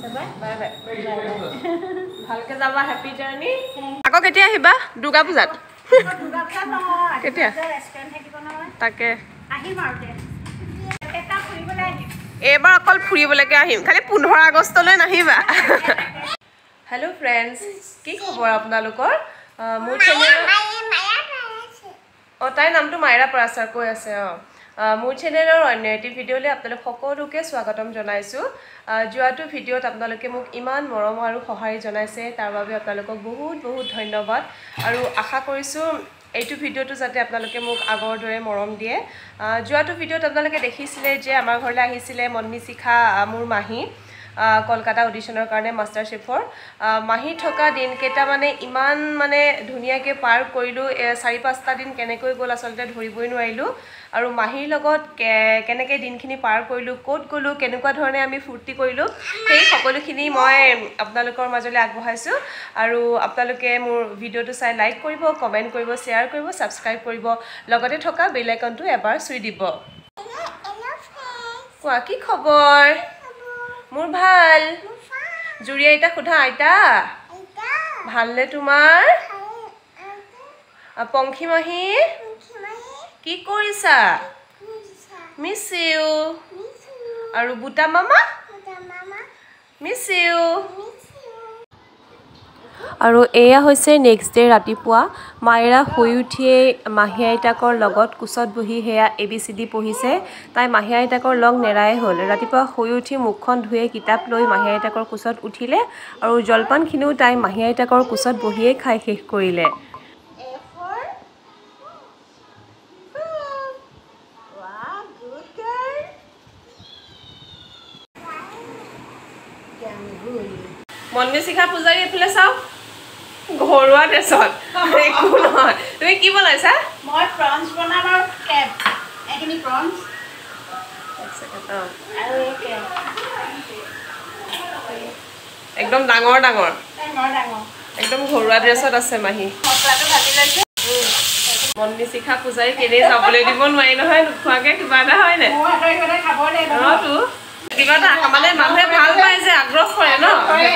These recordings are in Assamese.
বাই বাই ভালকে যাবা হ্যাপি জার্নি আকৌ কেতিয়া আহিবা দুৰ্গা পূজাত দুৰ্গা পূজা নহয় কেতিয়া ৰেষ্টুৰেন্ট থাকিব নহয় তাকে আহিম আৰু এটা ফুৰিবলৈ আহিম এবাৰ অকল ফুৰিবলৈকে আহিম খালি 15 আগষ্টলৈ নাহিবা হেল্ল' ফ্ৰেণ্ডছ কি খবৰ আপোনালোকৰ মোৰ চেনেল তাইৰ নামটো মাইৰা পৰাচাৰ কৈ আছে মোৰ চেনেলৰ অন্য এটি ভিডিঅ'লৈ আপোনালোক সকলোকে স্বাগতম জনাইছোঁ যোৱাটো ভিডিঅ'ত আপোনালোকে মোক ইমান মৰম আৰু সহায় জনাইছে তাৰ বাবে আপোনালোকক বহুত বহুত ধন্যবাদ আৰু আশা কৰিছোঁ এইটো ভিডিঅ'টো যাতে আপোনালোকে মোক আগৰ দৰে মৰম দিয়ে যোৱাটো ভিডিঅ'ত আপোনালোকে দেখিছিলে যে আমাৰ ঘৰলৈ আহিছিলে মনমি শিখা মোৰ মাহী কলকাতা অডিশ্যনৰ কাৰণে মাষ্টাৰ শেফৰ মাহী থকা দিনকেইটা মানে ইমান মানে ধুনীয়াকৈ পাৰ কৰিলোঁ 4-5টা দিন কেনেকৈ গ'ল আচলতে ধৰিবই নোৱাৰিলোঁ আৰু মাহীৰ লগত কেনেকৈ দিনখিনি পাৰ কৰিলোঁ ক'ত গ'লোঁ কেনেকুৱা ধৰণে আমি ফূৰ্তি কৰিলোঁ সেই সকলোখিনি মই আপোনালোকৰ মাজলৈ আগবঢ়াইছোঁ আৰু আপোনালোকে মোৰ ভিডিঅ'টো চাই লাইক কৰিব কমেণ্ট কৰিব শ্বেয়াৰ কৰিব ছাবস্ক্ৰাইব কৰিব লগতে থকা বেল আইকনটো এবাৰ চুই দিব কোৱা কি খবৰ মোৰ ভাল জুৰি আইতা সোধা আইতা ভালনে তোমাৰ পংখী মাহী কি কৰিছা মিছ ইউ আৰু বুটা মামা মিছ ইউ আৰু এয়া হৈছে নেক্সট ডে ৰাতিপুৱা মায়েৰা শুই উঠিয়েই মাহী আইতাকৰ লগত কোচত বহি সেয়া ABCD পঢ়িছে তাই মাহী আইতাকৰ লগ নেৰাই হ'ল ৰাতিপুৱা শুই উঠি মুখখন ধুয়ে কিতাপ লৈ মাহী আইতাকৰ কোচত উঠিলে আৰু জলপানখিনিও তাই মাহী আইতাকৰ কোচত বহিয়েই খাই শেষ কৰিলে মনমি শিখা পূজাৰী এফালে চাওক ঘৰুৱা ড্ৰেছত একো নহয় তুমি কি বনাইছা মই প্ৰনছ বনাম আৰু কেপ এখিনি প্ৰনছ আৰু কেপ একদম ডাঙৰ ডাঙৰ একদম ঘৰুৱা ড্ৰেছত আছে মাহী মছলাটো ভাজি লৈছে মনমি শিখা পূজাৰী কেনে যাবলৈ দিব নোৱাৰি নহয় নোখোৱাকৈ কিবা এটা হয় নে মই এটা খাব লাগিব তো কিবা এটা মানে মানুহে ভাল পায় যে আগ্ৰহ কৰে ন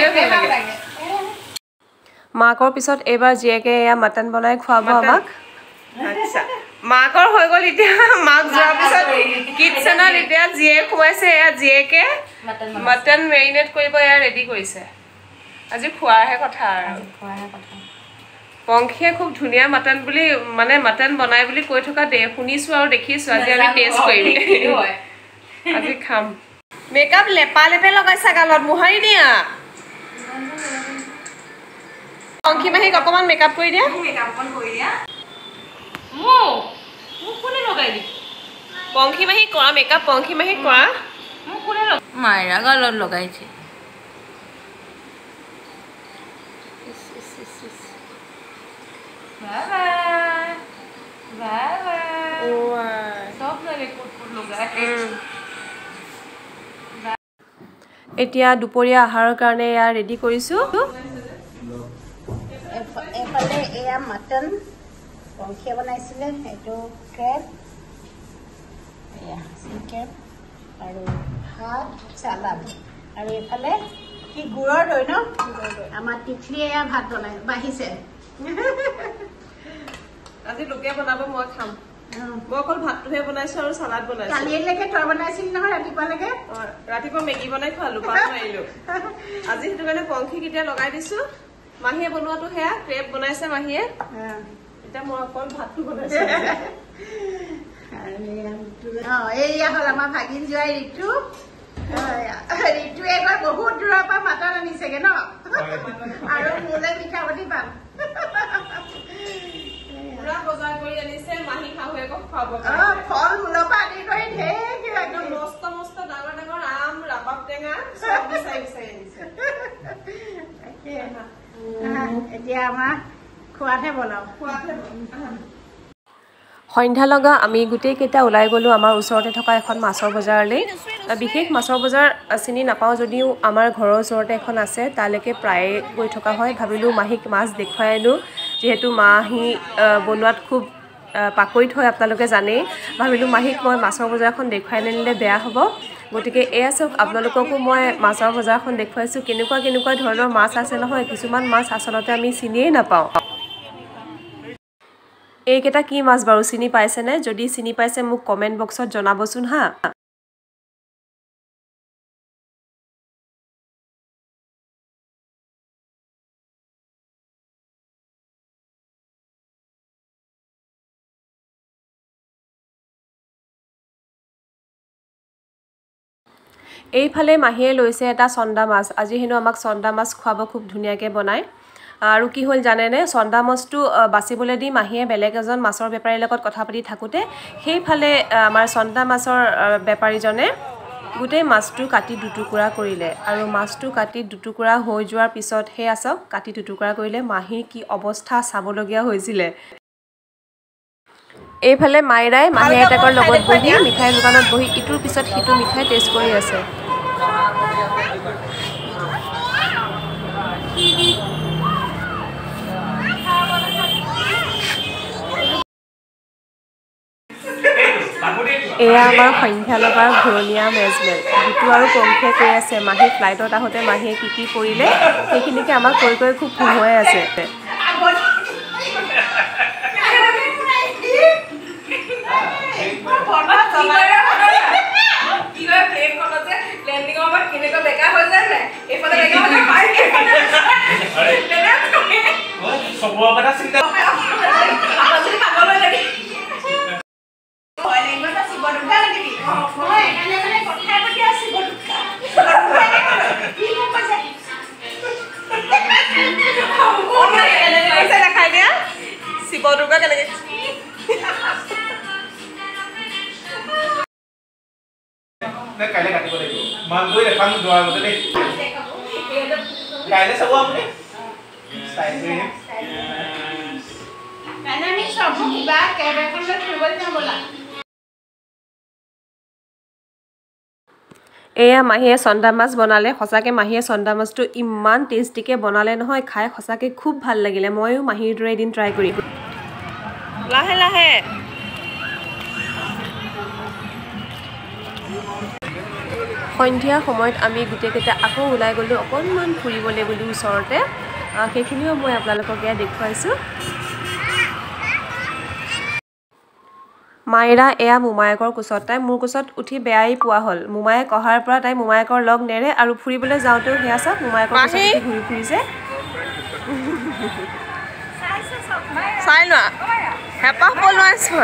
মাকৰ পিছত এইবাৰ জীয়েকে এয়া মটন বনাই খুৱাব আমাক আচ্ছা মাকৰ হৈ গ'ল এতিয়া মাক যোৱাৰ পিছত কিটচেনত এতিয়া জীয়েক খুৱাইছে এয়া জীয়েকে মটন মেৰিনেট কৰিব এয়া ৰেডি কৰিছে আজি খোৱাৰহে কথা আৰু পংখীয়ে খুব ধুনীয়া মটন বুলি মানে মটন বনাই বুলি কৈ থকা শুনিছোঁ আৰু দেখিছোঁ আজি আমি টেষ্ট কৰিম আজি খাম মেকআপ লেপা লেপে লগাইছা গালত মোহাৰি দিয়া পংখী মাহীক অকণমান মেকআপ কৰি দিয়া পংখী মাহীক কৰা মেকআপ পংখী মাহীক কৰা মায়েৰা গালত লগাইছে এতিয়া দুপৰীয়া আহাৰৰ কাৰণে এয়া ৰেডি কৰিছোঁ এফালে এয়া মটন পংখীয়ে বনাইছিলে এইটো ক্ৰেব এয়া চিকেন আৰু ভাত চালাড আৰু এইফালে কি গুড়ৰ দৈ ন আমাৰ টিকলিয়ে এয়া ভাত বনাই বাঢ়িছে আজি লোকে বনাব মই খাম মই অকল ভাতটোহে বনাইছোঁ আৰু চালাড বনাইছোঁ কালিলৈকে তই বনাইছিল নহয় ৰাতিপুৱালৈকে ৰাতিপুৱা মেগী বনাই খোৱালোঁ পাত মাৰিলোঁ আজি সেইটো কাৰণে পংখীক এতিয়া লগাই দিছোঁ মাহীয়ে বনোৱাটো সেয়া ক্ৰেপ বনাইছে মাহীয়ে এতিয়া মই অকল ভাতটো বনাইছোঁ এইয়া হ'ল আমাৰ ভাগিন জোৱাই ঋতু ঋতুৱে এবাৰ বহুত দূৰৰ পৰা মাটন আনিছেগে ন আৰু মোলৈ মিঠা পাতি পাম বজাৰ কৰি আনিছে মাহী শাহুৱেকক খুৱাব ফল মূলৰ পৰা আদি কৰি ঢেৰ কিবা একদম মস্ত মস্ত ডাঙৰ ডাঙৰ আম ৰাবাব টেঙা চব বিচাৰি বিচাৰি আনিছে এতিয়া আমাৰ খোৱাতহে বনাওঁ সন্ধ্যা লগা আমি গোটেইকেইটা ওলাই গ'লোঁ আমাৰ ওচৰতে থকা এখন মাছৰ বজাৰলৈ বিশেষ মাছৰ বজাৰ চিনি নাপাওঁ যদিও আমাৰ ঘৰৰ ওচৰতে এখন আছে তালৈকে প্ৰায়ে গৈ থকা হয় ভাবিলোঁ মাহীক মাছ দেখুৱাই আনোঁ যিহেতু মাহী বনোৱাত খুব পাকৈত হয় আপোনালোকে জানেই ভাবিলোঁ মাহীক মই মাছৰ বজাৰখন দেখুৱাই আনিলে বেয়া হ'ব গতিকে এয়া চাওক আপোনালোককো মই মাছৰ বজাৰখন দেখুৱাইছোঁ কেনেকুৱা ধৰণৰ মাছ আছে নহয় কিছুমান মাছ আচলতে আমি চিনিয়েই নাপাওঁ এইকেইটা কি মাছ বাৰু চিনি পাইছেনে যদি চিনি পাইছে মোক কমেণ্ট বক্সত জনাবচোন হা এইফালে মাহীয়ে লৈছে এটা চন্দা মাছ আজি হেনো আমাক চন্দা মাছ খুৱাব খুব ধুনীয়াকৈ বনায় আৰু কি হ'ল জানেনে চন্দা মাছটো বাচিবলৈ দি মাহীয়ে বেলেগ এজন মাছৰ বেপাৰীৰ লগত কথা পাতি থাকোঁতে সেইফালে আমাৰ চন্দা মাছৰ বেপাৰীজনে গোটেই মাছটো কাটি দুটুকুৰা কৰিলে আৰু মাছটো কাটি দুটুকুৰা হৈ যোৱাৰ পিছত সেই চাওক কাটি দুটুকুৰা কৰিলে মাহীৰ কি অৱস্থা চাবলগীয়া হৈছিলে এইফালে মাইৰাই মাহী আইতাকৰ লগত বহি মিঠাই দোকানত বহি ইটোৰ পিছত সিটো মিঠাই টেষ্ট কৰি আছে এয়া আমাৰ সন্ধ্যা লগাৰ ঘূৰণীয়া মেজমেল যিটো আৰু পংখে কৈ আছে মাহী ফ্লাইটত আহোঁতে মাহীয়ে কি কৰিলে সেইখিনিকে আমাক কৈ খুব হুহুৱাই আছে কাইলৈ কাটিব লাগিব মাল গৈ দেখাম যোৱাৰ আগতে দেই কাইলৈ চাব আপুনি ষ্টাইল কৰি কাইলৈ আমি সব কিবা কেব এখনলৈ ফুৰিবলৈ যাম ব'লা এয়া মাহীয়ে চন্দা মাছ বনালে সঁচাকৈ মাহীয়ে চন্দা মাছটো ইমান টেষ্টিকৈ বনালে নহয় খাই সঁচাকৈ খুব ভাল লাগিলে ময়ো মাহীৰ দৰে এদিন ট্ৰাই কৰিম লাহে লাহে সন্ধিয়া সময়ত আমি গোটেইকেইটা আকৌ ওলাই গ'লোঁ অকণমান ফুৰিবলৈ বুলি ওচৰতে সেইখিনিও মই আপোনালোকক এয়া দেখুৱাইছোঁ মাইৰা এয়া মোমায়েকৰ কোচত তাই মোৰ কোচত উঠি বেয়াই পোৱা হ'ল মোমায়েক অহাৰ পৰা তাই মোমায়েকৰ লগ নেৰে আৰু ফুৰিবলৈ যাওঁতেও সেয়া চাওক মোমায়েকৰ কোচত উঠি ঘূৰি ফুৰিছে চাই লোৱা হেঁপাহ পলোৱাইছোঁ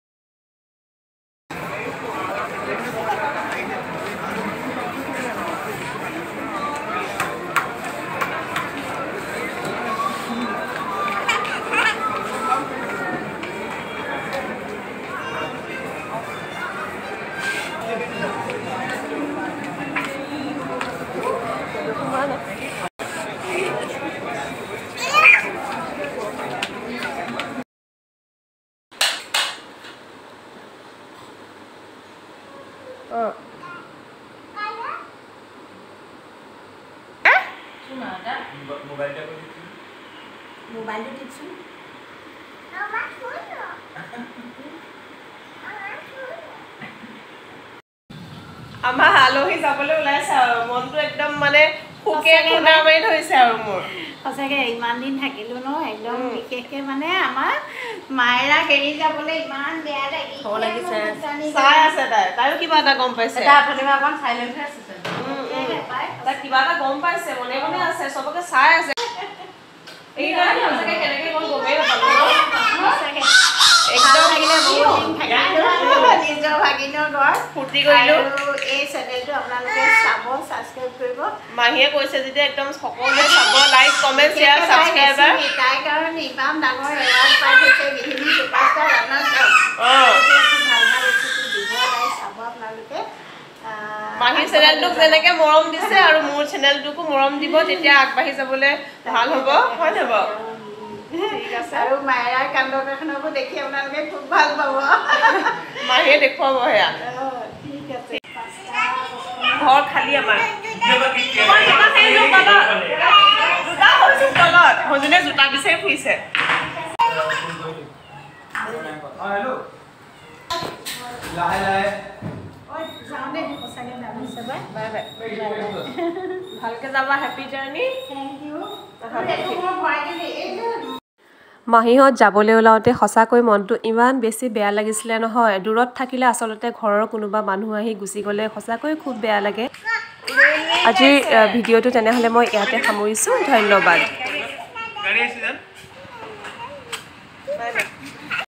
মোবাইলটো দিছোঁ আমাৰ আলহী যাবলৈ ওলাইছে আৰু মনটো একদম মানে সুকে খুন্দা মাৰি ধৰিছে আৰু মোৰ সঁচাকৈ ইমান দিন থাকিলোঁ ন একদম বিশেষকৈ মানে আমাৰ মায়েৰা এৰি যাবলৈ ইমান বেয়া লাগিছে চাই আছে তাইও কিবা এটা গম পাইছে অকণ চাইলেণ্ট হৈ আছে তাই কিবা এটা গম পাইছে মনে মনে আছে চবকে চাই আছে কেনেকে গম গমেই নাপালো একদম নিজৰ ভাগিনৰ ঘৰ ফূৰ্তি কৰিলোঁ এই চেনেলটো আপোনালোকে চাব ছাবস্ক্ৰাইব কৰিব মাহীয়ে কৈছে যেতিয়া একদম সকলোৱে চাব লাইক কমেণ্ট শ্বেয়াৰ ছাবস্ক্ৰাইবাৰ তাইৰ কাৰণে ইমান ডাঙৰ এৱাৰ্ড পাই গৈছে বিহিনী ছুপাৰষ্টাৰ ৰাণাৰ ভাল ভাল ৰেচিপি দিব তাই চাব আপোনালোকে মাহীৰ চেনেলটোক যেনেকৈ মৰম দিছে আৰু মোৰ চেনেলটোকো মৰম দিব তেতিয়া আগবাঢ়ি যাবলৈ ভাল হ'ব হয় নাই বাৰু ঠিক আছে আৰু মায়েৰাৰ কাণ্ড কাৰখানাবোৰ দেখি আপোনালোকে খুব ভাল পাব মাহীয়ে দেখুৱাব সেয়া ঠিক আছে ঘৰ খালী আমাৰ সজনে জোতা বিচাৰি ফুৰিছে লাহে লাহে যাওঁ দেই সঁচাকৈ যাম হিচাপে বাই বাই ভালকৈ যাবা হেপী জাৰ্ণি থেংক ইউ মই ভৰাই দিলে এই যে মাহীহঁত যাবলৈ ওলাওঁতে সঁচাকৈ মনটো ইমান বেছি বেয়া লাগিছিলে নহয় দূৰত থাকিলে আচলতে ঘৰৰ কোনোবা মানুহ আহি গুচি গ'লে সঁচাকৈ খুব বেয়া লাগে আজিৰ ভিডিঅ'টো তেনেহ'লে মই ইয়াতে সামৰিছোঁ ধন্যবাদ